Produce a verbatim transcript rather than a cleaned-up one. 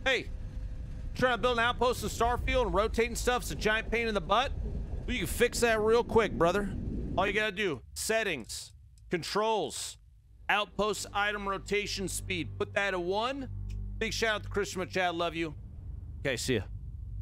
Hey, trying to build an outpost in Starfield and rotating stuff's a giant pain in the butt? Well, you can fix that real quick, brother. All you gotta do, settings, controls, outpost item rotation speed. Put that at one. Big shout out to Christian Chad, love you. Okay, see ya.